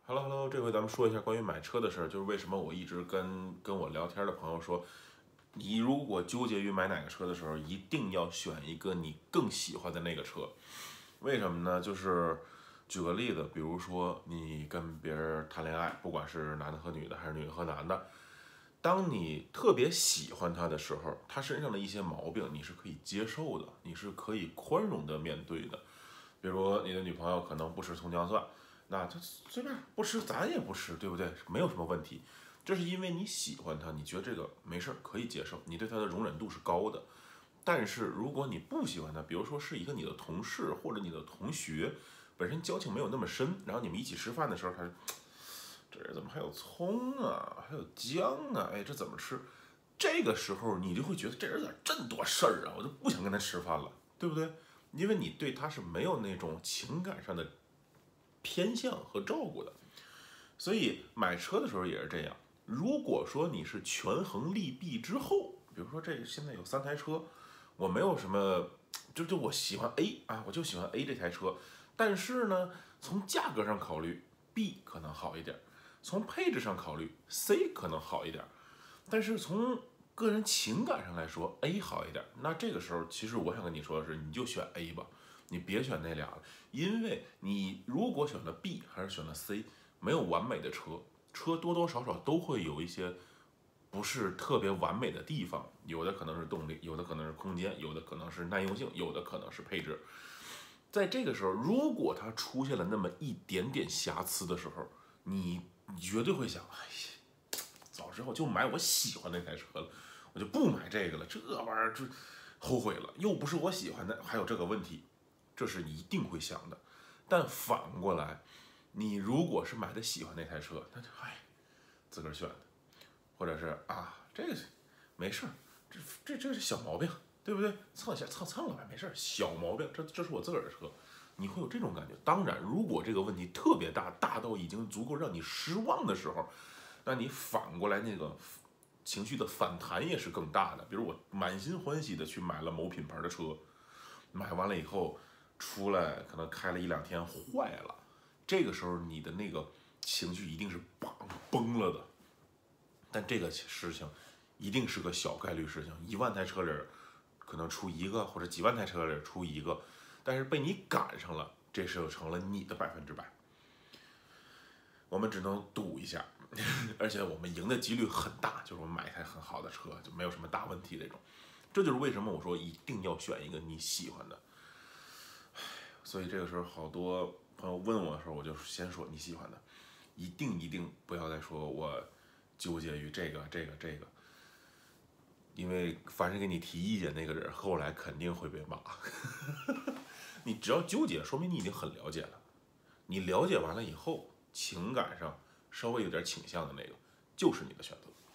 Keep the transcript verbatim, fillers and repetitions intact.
Hello Hello，这回咱们说一下关于买车的事儿，就是为什么我一直跟跟我聊天的朋友说，你如果纠结于买哪个车的时候，一定要选一个你更喜欢的那个车。为什么呢？就是举个例子，比如说你跟别人谈恋爱，不管是男的和女的，还是女的和男的，当你特别喜欢他的时候，他身上的一些毛病你是可以接受的，你是可以宽容的面对的。比如你的女朋友可能不吃葱姜蒜，那他随便不吃，咱也不吃，对不对？没有什么问题。这是因为你喜欢他，你觉得这个没事可以接受，你对他的容忍度是高的。但是如果你不喜欢他，比如说是一个你的同事或者你的同学，本身交情没有那么深，然后你们一起吃饭的时候，他这人怎么还有葱啊，还有姜啊？哎，这怎么吃？这个时候你就会觉得这人咋这么多事儿啊，我就不想跟他吃饭了，对不对？因为你对他是没有那种情感上的偏向和照顾的。所以买车的时候也是这样。如果说你是权衡利弊之后，比如说这现在有三台车，我没有什么，就就我喜欢 A 啊，我就喜欢 A 这台车，但是呢，从价格上考虑 B 可能好一点，从配置上考虑 C 可能好一点，但是从个人情感上来说 A 好一点。那这个时候，其实我想跟你说的是，你就选 A 吧，你别选那俩了，因为你如果选了 B 还是选了 C，没有完美的车，车多多少少都会有一些不是特别完美的地方，有的可能是动力，有的可能是空间，有的可能是耐用性，有的可能是配置。在这个时候，如果它出现了那么一点点瑕疵的时候，你绝对会想，哎呀，早知道就买我喜欢那台车了，我就不买这个了，这玩意儿就后悔了，又不是我喜欢的，还有这个问题，这是一定会想的。但反过来，你如果是买的喜欢那台车，那就哎，自个儿选的，或者是啊，这个没事儿，这这这是小毛病，对不对？蹭一下蹭蹭了呗，没事儿，小毛病，这这是我自个儿的车，你会有这种感觉。当然，如果这个问题特别大，大到已经足够让你失望的时候，那你反过来那个情绪的反弹也是更大的。比如我满心欢喜的去买了某品牌的车，买完了以后出来可能开了一两天坏了，这个时候你的那个情绪一定是崩崩了的。但这个事情一定是个小概率事情，一万台车里可能出一个，或者几万台车里出一个，但是被你赶上了，这事就成了你的百分之百。我们只能赌一下，而且我们赢的几率很大，就是我们买一台很好的车，就没有什么大问题这种。这就是为什么我说一定要选一个你喜欢的。所以这个时候好多朋友问我的时候，我就先说你喜欢的，一定一定不要再说我纠结于这个这个这个，因为凡是给你提意见那个人，后来肯定会被骂。你只要纠结，说明你已经很了解了。你了解完了以后，情感上稍微有点倾向的那个，就是你的选择。